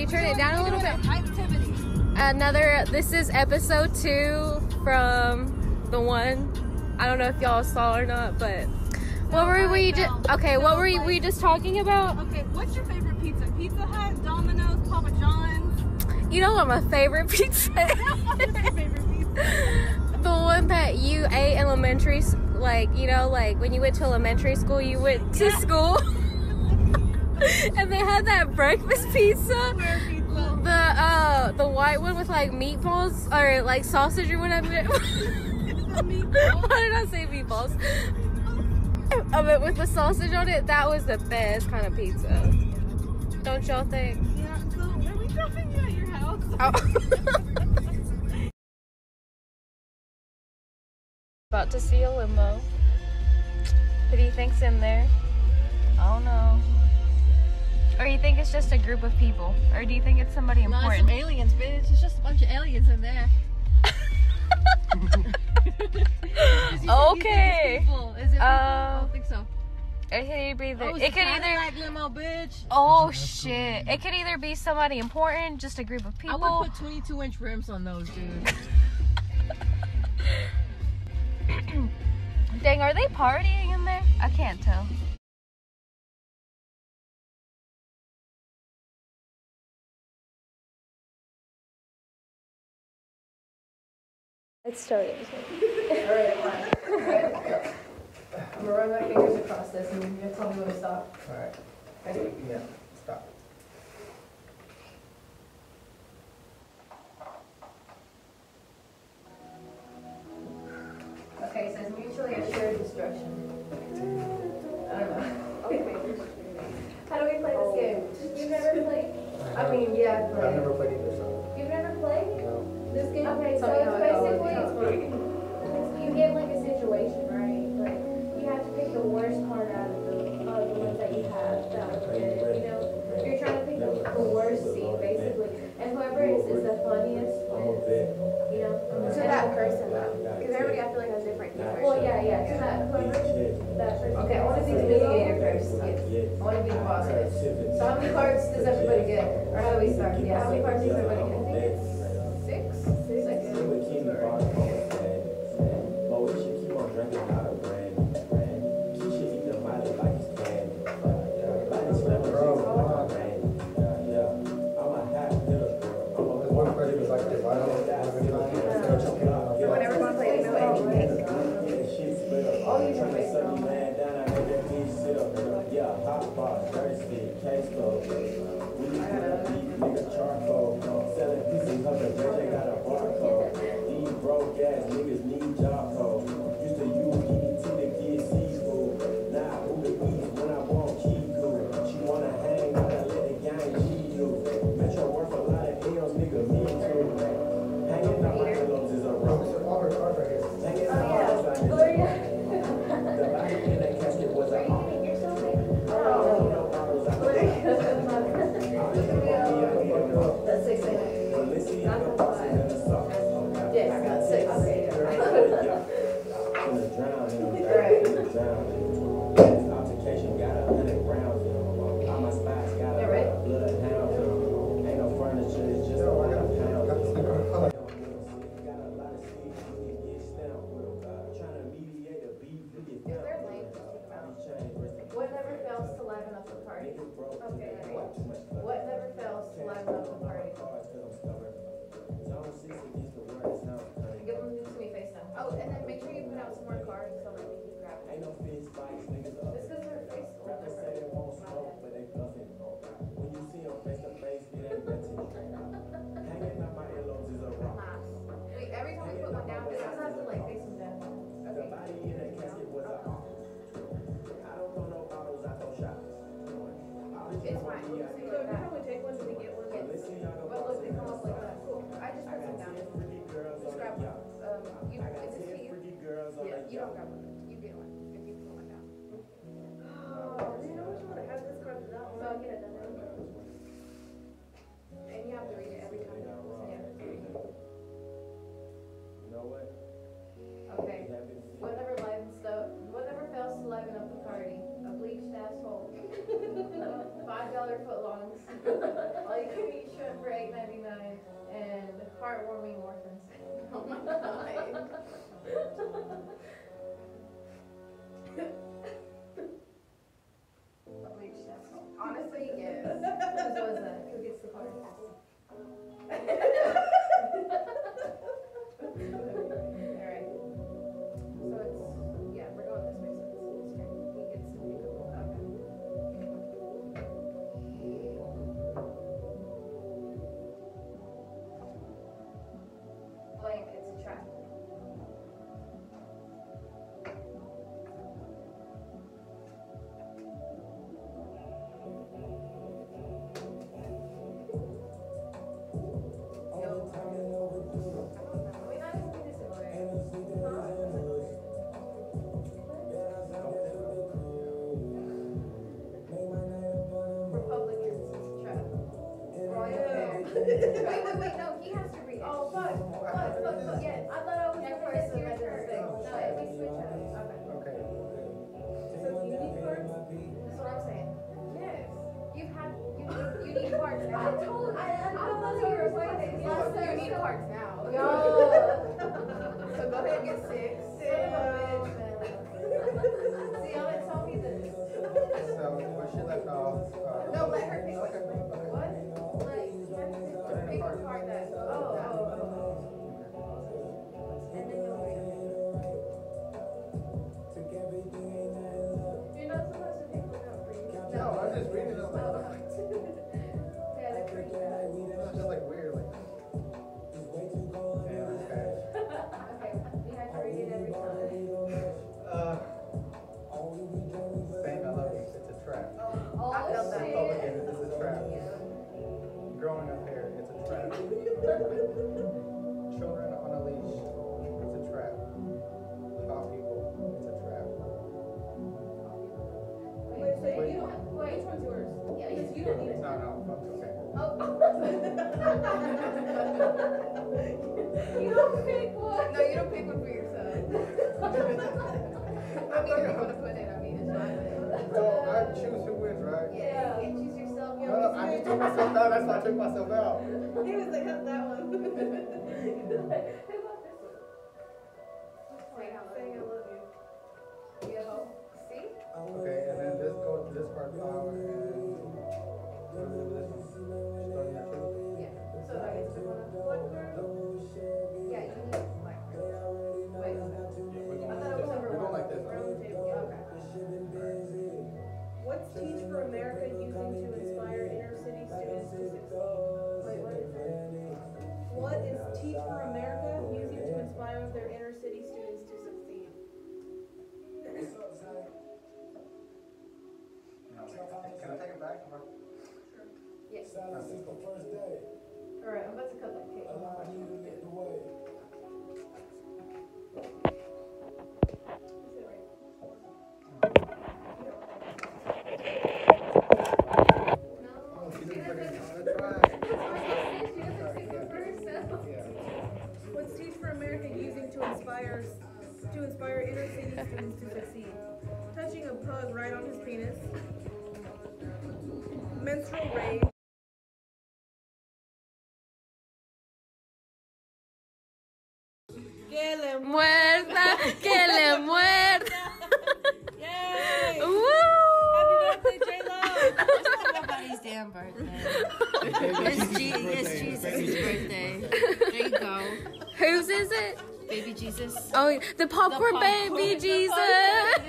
turn it down a little bit? Activity. This is episode 2 from the one. I don't know if y'all saw or not, but what were we just talking about? Okay, what's your favorite pizza? Pizza Hut, Domino's, Papa John's? You know what my favorite pizza is? What's your favorite pizza? The one that you ate in elementary, like when you went to elementary school, you went to school. And they had that breakfast pizza. Where pizza? The white one with like meatballs or like sausage or whatever. Why did I say meatballs? But with the sausage on it, that was the best kind of pizza. Don't y'all think? Yeah, so are we dropping you at your house? Oh. About to see a limo. Who do you think's in there? I don't know. Or you think it's just a group of people? Or do you think it's somebody No, important? it's some aliens, bitch. It's just a bunch of aliens in there. Okay. Is it people? I don't think so. It could either. Oh, It could either. Cadillac limo, bitch. Oh shit! It could either be somebody important, just a group of people. I would put 22-inch rims on those, dude. Dang, are they partying in there? I can't tell. It's started. Alright, I'm gonna run my fingers across this and you're gonna tell me when to stop. Alright. Ready? Yeah, stop. Okay, it says mutually assured destruction. I don't know. Okay. How do we play this game? You've never played? I mean, yeah, I've I've played. never played either, so. You've never played? No. This game? Okay, so Tell me it's how it goes. basically, you get like a situation, right? Like, you have to pick the worst part out of the ones that you have that would fit, you know? You're trying to pick the worst scene, basically. And whoever is the funniest wins, you know? To that person though, because everybody I feel like has different humor. Well, yeah, to that, whoever that person. Okay, I want to be the mediator first. I want to be the boss bitch. So how many cards does everybody get? Or how do we start? Yeah, how many cards does everybody get? I think it's 6. What never fails to liven up the party? Okay, what never fails to liven up the party? Give them to me face down. Oh, and then make sure you put out some more cards so like we can grab it. Just because they're face Wait, every time we put one down, This this has to like face them down. it's fine. We'll just do it like that. Take one, do we get one? Yes. But look, they come off like that. Cool. I just put some down. Just grab one. Is this to you? Yeah, you don't grab one. You get one if you put one down. Oh, do you know which one has this card for that one? So I'll get it done. And you have to read it every time. Yeah. Okay. Whatever fails to liven up the party. A bleached asshole. $5 $5 footlongs. All you can eat shrimp for $8.99 and heartwarming orphans. Oh my god. Honestly, yes. Whose was that? Who gets the card? Alright. So it's, yeah, we're going this way, so it's his turn. He gets to pick up one. Blank, it's a trap. Wait, no, he has to read it. Oh, fuck. Yeah, I thought I was your first your turn. No, we switch up. Okay. So you need cards? That's what I'm saying. Yes. You need cards now. I thought you were playing this. You need cards now. Yo. So go ahead and get 6. Son of a bitch, man. See, y'all didn't tell me this. So, what she left off? No, let her pick what? Pick a card that. Oh. And then you'll read it. You're not supposed to pick one out for you. No, I'm just reading it. Yeah, they're pretty bad. It's just like weird. Like, yeah, okay. Okay, you have to read it every time. Saying I love you, it's a trap. Oh, I felt that. shit. Republican, it's a trap. Growing up here, it's a trap. Children on a leash, it's a trap. Tall people, it's a trap. Wait, so Wait. you don't. Wait. Which one's yours? Yeah, Because you don't need it. No, fuck, okay. Oh. You don't pick one. No, you don't pick one for yourself. I mean, if you want to put it, I mean, it's fine. So, I choose who wins, right? Yeah, you can choose yourself. No, I just took myself out, that's why I took myself out. He was like, "Have that one." Who about this one? Saying I love you. You have see? Okay, and then this goes to this part power and what is this one? Starting at 2. Yeah. So I get to pick one of the black cards? Yeah, you need black cards. Wait. Yeah, I thought it was number we're one. going like this. We're on the table. Okay. What's Teach for America using to inspire inner city students to succeed? Wait, what is it? What is Teach for America using to inspire their inner city students to succeed? Can I take it back? Yes. Alright. Alright, I'm about to cut that cake. Oh, she didn't put it on the track. What's Teach for America using to inspire inner city students to succeed? Touching a pug right on his penis. Menstrual rage. Que le Muerda, que le muerda. Yay! Woo! Happy birthday, J-Lo! It's not nobody's damn birthday. It's Jesus' birthday. There you go. Whose is it? Baby Jesus. Oh, the popcorn The baby popcorn Jesus. baby